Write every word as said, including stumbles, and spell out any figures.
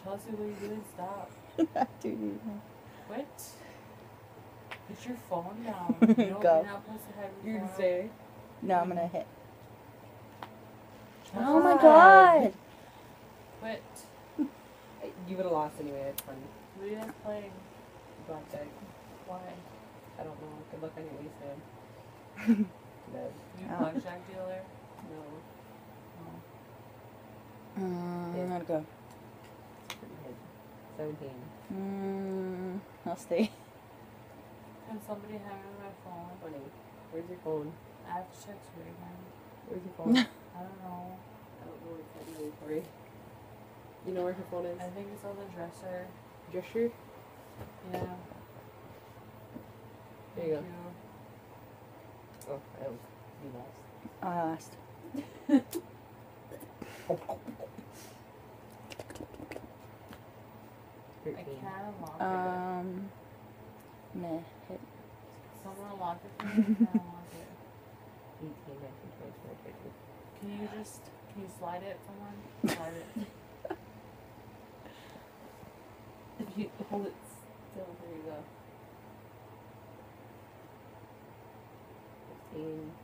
Chelsea, what are you doing? Stop. Dude. What? Put your phone down. You know, Go. You're not supposed to have your You're phone gonna say. No, I'm gonna hit. Chelsea. Oh my god! Quit. You would have lost anyway. It's fun. What are you guys playing? Blackjack. Why? I don't know. Good luck on your waste man. No. You Oh. blackjack dealer? No. No. Mm, Yeah. I'm gonna go. It's pretty good. Seventeen. Mm, I'll stay. Can somebody hand me my phone? Twenty. Where's your phone? I have to check Siri again. Where's your phone? I don't know. I don't know what's that inventory. You know where her phone is? I think it's on the dresser. Dresser? Yeah. There you Thank Oh, I was. You lost. I lost. I Thirteen. can't unlock it. Um, meh. Hit. Someone unlock it for me. I can't unlock it. Eighteen, nineteen, twenty, twenty-one, twenty-two. Can you just, can you slide it, someone? Slide it. If you hold it still, there you go. Fifteen.